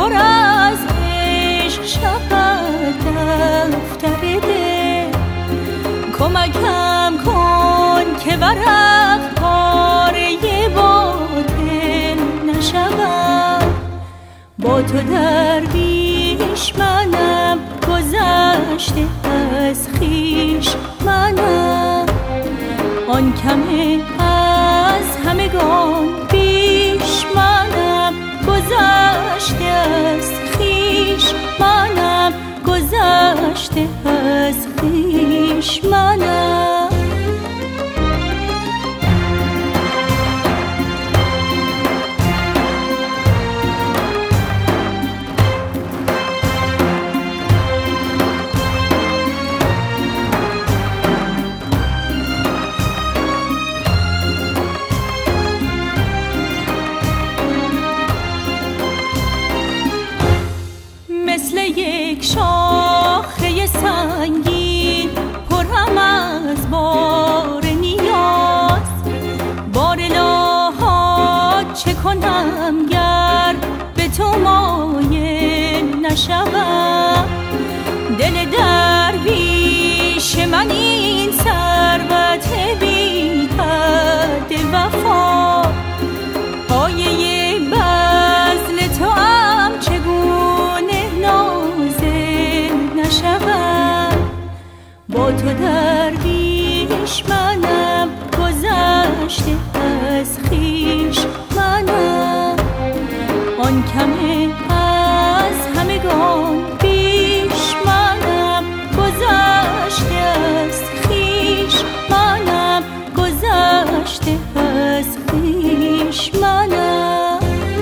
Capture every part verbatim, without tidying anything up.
پر از عشق شود دفتر دل. کمکم کن که ورق پاره باطل نشود. با تو درویش منم، گذشته از خویش منم. آن کمه از همگان بیش منم، گذشته از خویش منم، گذشته از خویش منم. مثل یک شاخه سنگین پرم از بار نیاز. بار لاحات چه کنم گر به تو مایل نشوم. دل درویش من این ثروت بی حد وفا. پایه بذل تو ام چگونه نشوم. با تو درویش منم، گذشته از خویش منم. آن کمه از همگان بیش منم، گذشته از خویش منم، گذشته از خویش منم.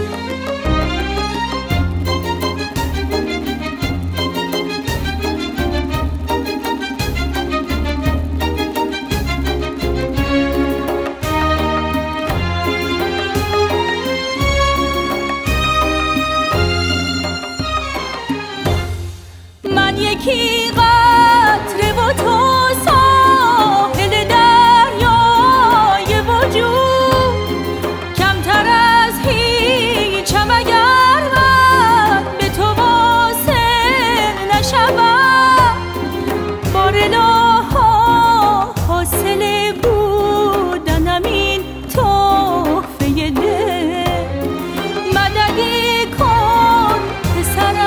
یکی قطره و تو ساحل دریای وجود. کمتر از هیچم اگر من به تو واصل نشوم. بار لاها حاصل بودنم این تحفه دل. مددی کن پسر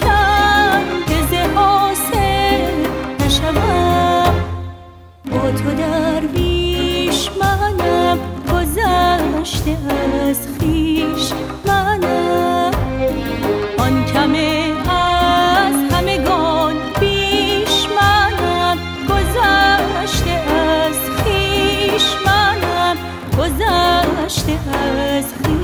با تو درویش منم، گذشته از خویش منم. آن کمه از همگان بیش منم، گذشته از خویش منم، گذشته از خویش